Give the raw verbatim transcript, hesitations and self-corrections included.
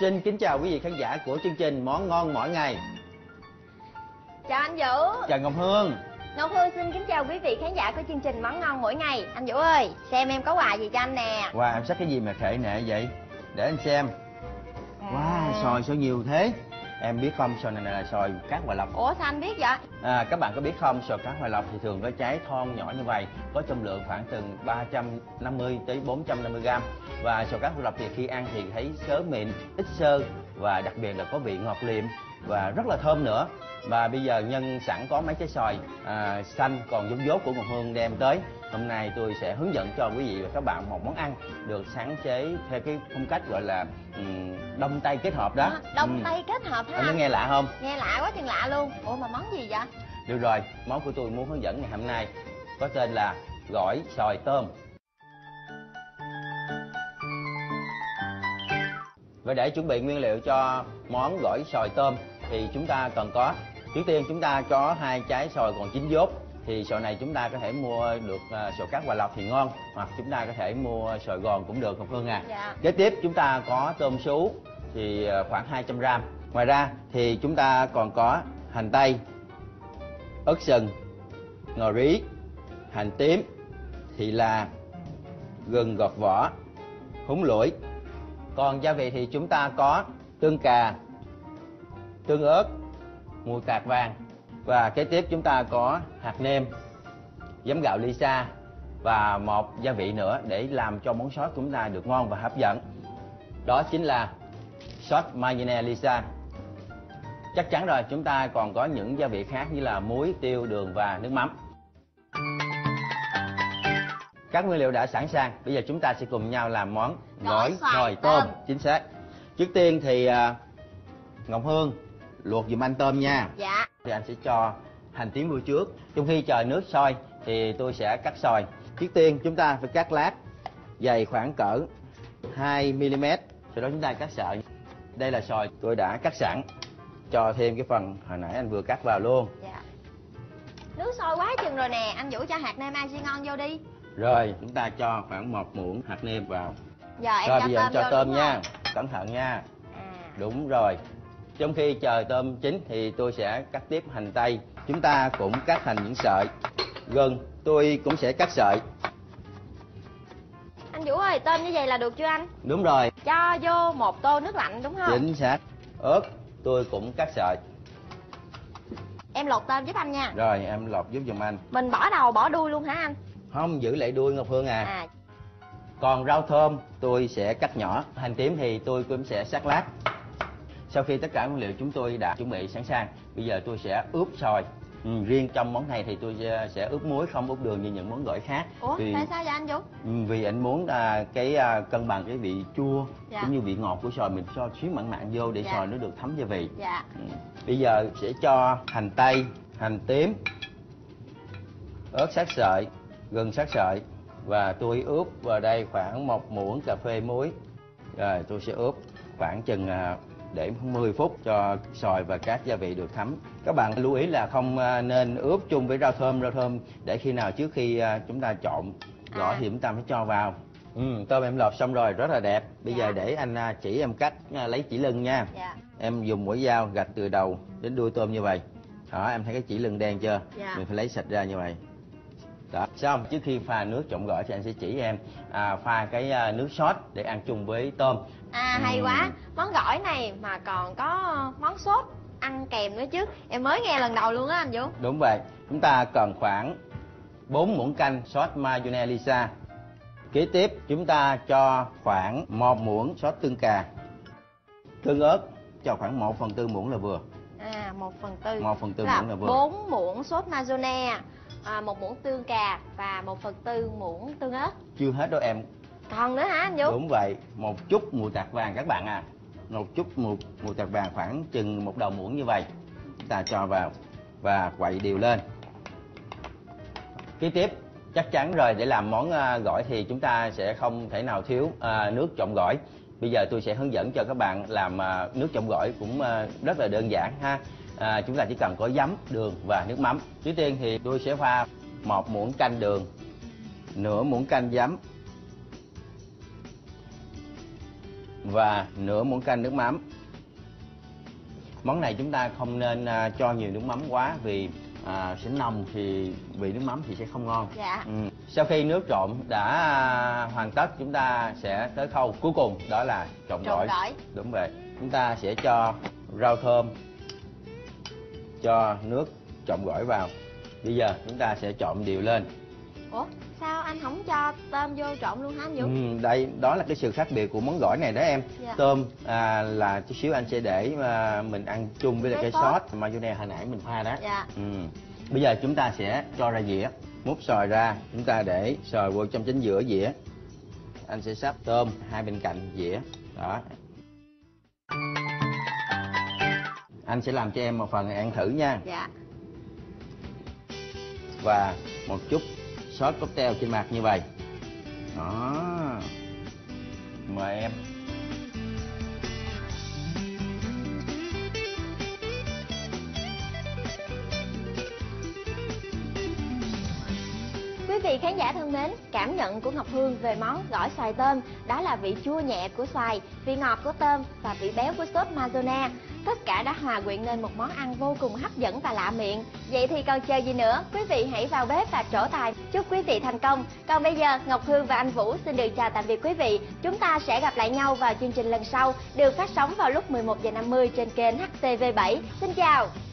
Xin kính chào quý vị khán giả của chương trình Món Ngon Mỗi Ngày. Chào anh Vũ. Chào Ngọc Hương. Ngọc Hương xin kính chào quý vị khán giả của chương trình Món Ngon Mỗi Ngày. Anh Vũ ơi, xem em có quà gì cho anh nè. Wow, em xách cái gì mà khệ nệ vậy? Để anh xem. Wow, xoài sao nhiều thế? Em biết không, xoài này là xoài cát Hòa Lộc. Ủa sao anh biết vậy? À, các bạn có biết không, xoài cát Hòa Lộc thì thường có trái thon nhỏ như vậy, có trọng lượng khoảng từ ba trăm năm mươi tới bốn trăm năm mươi gram. Và xoài cát Hòa Lộc thì khi ăn thì thấy xớ mịn, ít xơ và đặc biệt là có vị ngọt liệm và rất là thơm nữa. Và bây giờ nhân sẵn có mấy trái xoài à, xanh còn giống dốt của Ngọc Hương đem tới, hôm nay tôi sẽ hướng dẫn cho quý vị và các bạn một món ăn được sáng chế theo cái phong cách gọi là um, đông tây kết hợp đó. À, đông ừ. tây kết hợp hả? Anh có nghe lạ không? Nghe lạ quá chừng lạ luôn. Ủa mà món gì vậy? Được rồi, món của tôi muốn hướng dẫn ngày hôm nay có tên là gỏi xoài tôm. Và để chuẩn bị nguyên liệu cho món gỏi xoài tôm thì chúng ta cần có, trước tiên chúng ta có hai trái xoài còn chín dốt. Thì xoài này chúng ta có thể mua được uh, xoài cát Hòa Lộc thì ngon, hoặc chúng ta có thể mua xoài gòn cũng được Ngọc Hương à. Dạ. Kế tiếp chúng ta có tôm sú thì uh, khoảng hai trăm gram. Ngoài ra thì chúng ta còn có hành tây, ớt sừng, ngò rí, hành tím, thị là, gừng gọt vỏ, húng lủi. Còn gia vị thì chúng ta có tương cà, tương ớt, mùi tạt vàng. Và kế tiếp chúng ta có hạt nêm, giấm gạo Lisa và một gia vị nữa để làm cho món sốt của chúng ta được ngon và hấp dẫn. Đó chính là sốt mayonnaise Lisa. Chắc chắn rồi, chúng ta còn có những gia vị khác như là muối, tiêu, đường và nước mắm. Các nguyên liệu đã sẵn sàng, bây giờ chúng ta sẽ cùng nhau làm món gỏi xoài tôm. Chính xác. Trước tiên thì uh, Ngọc Hương luộc giùm anh tôm nha. Dạ. Thì anh sẽ cho hành tím vô trước. Trong khi chờ nước sôi thì tôi sẽ cắt xoài. Trước tiên chúng ta phải cắt lát dày khoảng cỡ hai mi li mét. Sau đó chúng ta cắt sợi. Đây là xoài tôi đã cắt sẵn. Cho thêm cái phần hồi nãy anh vừa cắt vào luôn. Dạ. Nước sôi quá chừng rồi nè, anh Vũ cho hạt nêm ai ngon vô đi. Rồi chúng ta cho khoảng một muỗng hạt nêm vào. Giờ em rồi cho bây giờ tôm em cho vô tôm đúng nha. không? Cẩn thận nha. À. Đúng rồi. Trong khi chờ tôm chín thì tôi sẽ cắt tiếp hành tây. Chúng ta cũng cắt thành những sợi. Gừng tôi cũng sẽ cắt sợi. Anh Vũ ơi, tôm như vậy là được chưa anh? Đúng rồi. Cho vô một tô nước lạnh đúng không? Chính xác. Ớt tôi cũng cắt sợi. Em lột tôm giúp anh nha. Rồi em lột giúp giùm anh. Mình bỏ đầu bỏ đuôi luôn hả anh? Không, giữ lại đuôi Ngọc Hương à. À. Còn rau thơm tôi sẽ cắt nhỏ. Hành tím thì tôi cũng sẽ sắc lát. Sau khi tất cả nguyên liệu chúng tôi đã chuẩn bị sẵn sàng, bây giờ tôi sẽ ướp xoài. Ừ, riêng trong món này thì tôi sẽ ướp muối, không ướp đường như những món gỏi khác. Ủa, vì, tại sao vậy anh Vũ? Vì anh muốn à, cái à, cân bằng cái vị chua, dạ. cũng như vị ngọt của xoài, mình cho xíu mặn mặn vô để dạ. xoài nó được thấm gia vị. Dạ. Ừ. Bây giờ sẽ cho hành tây, hành tím, ớt sát sợi, gừng sát sợi. Và tôi ướp vào đây khoảng một muỗng cà phê muối. Rồi tôi sẽ ướp khoảng chừng à, để mười phút cho xoài và các gia vị được thấm. Các bạn lưu ý là không nên ướp chung với rau thơm, rau thơm để khi nào trước khi chúng ta trộn gỏi à. thì chúng ta mới cho vào. Ừ, tôm em lột xong rồi, rất là đẹp. Bây dạ. giờ để anh chỉ em cách lấy chỉ lưng nha. Dạ. Em dùng mũi dao gạch từ đầu đến đuôi tôm như vậy. Đó, em thấy cái chỉ lưng đen chưa? Dạ. Mình phải lấy sạch ra như vậy. Đó, xong trước khi pha nước trộn gỏi thì anh sẽ chỉ em à, pha cái nước sốt để ăn chung với tôm. À hay ừ. quá, món gỏi này mà còn có món sốt ăn kèm nữa chứ. Em mới nghe lần đầu luôn á anh Vũ. Đúng vậy, chúng ta cần khoảng bốn muỗng canh sốt mayonnaise Lisa. Kế tiếp chúng ta cho khoảng một muỗng sốt tương cà. Tương ớt cho khoảng một phần tư muỗng là vừa. À, một phần tư. một phần tư muỗng là vừa. bốn muỗng sốt mayonnaise, à, một muỗng tương cà và một phần tư muỗng tương ớt. Chưa hết đâu em. Còn nữa hả anh Vũ? Đúng vậy, một chút mùi tạt vàng các bạn à. Một chút mùi, mùi tạt vàng khoảng chừng một đầu muỗng như vậy. Chúng ta cho vào và quậy đều lên. Kế tiếp, chắc chắn rồi, để làm món gỏi thì chúng ta sẽ không thể nào thiếu à, nước trộn gỏi. Bây giờ tôi sẽ hướng dẫn cho các bạn làm à, nước trộn gỏi cũng à, rất là đơn giản ha. À, chúng ta chỉ cần có giấm, đường và nước mắm. Trước tiên thì tôi sẽ pha một muỗng canh đường, nửa muỗng canh giấm, và nửa muỗng canh nước mắm. Món này chúng ta không nên à, cho nhiều nước mắm quá vì à, sẽ nồng thì vị nước mắm thì sẽ không ngon. Dạ. Ừ. Sau khi nước trộn đã à, hoàn tất, chúng ta sẽ tới khâu cuối cùng, đó là trộn Trộn gỏi. gỏi. Đúng vậy. Chúng ta sẽ cho rau thơm, cho nước trộn gỏi vào. Bây giờ chúng ta sẽ trộn đều lên. Ủa sao anh không cho tôm vô trộn luôn hả anh Vũ? Ừ, đây đó là cái sự khác biệt của món gỏi này đó em. Dạ. Tôm à, là chút xíu anh sẽ để mà mình ăn chung với lại Với cái sốt. sốt mayonnaise hồi nãy mình pha đó. Dạ. Ừ. Bây giờ chúng ta sẽ cho ra dĩa, múc xoài ra, chúng ta để xoài vô trong chính giữa dĩa. Anh sẽ sắp tôm hai bên cạnh dĩa. Đó. Anh sẽ làm cho em một phần ăn thử nha. Dạ. Và một chút sốt cocktail trên mặt như vậy. Đó. Mời em. Quý vị khán giả thân mến, cảm nhận của Ngọc Hương về món gỏi xoài tôm đó là vị chua nhẹ của xoài, vị ngọt của tôm và vị béo của sốt mayonnaise. Tất cả đã hòa quyện nên một món ăn vô cùng hấp dẫn và lạ miệng. Vậy thì còn chờ gì nữa, quý vị hãy vào bếp và trổ tài. Chúc quý vị thành công. Còn bây giờ, Ngọc Hương và anh Vũ xin được chào tạm biệt quý vị. Chúng ta sẽ gặp lại nhau vào chương trình lần sau, được phát sóng vào lúc mười một giờ năm mươi trên kênh H T V bảy. Xin chào.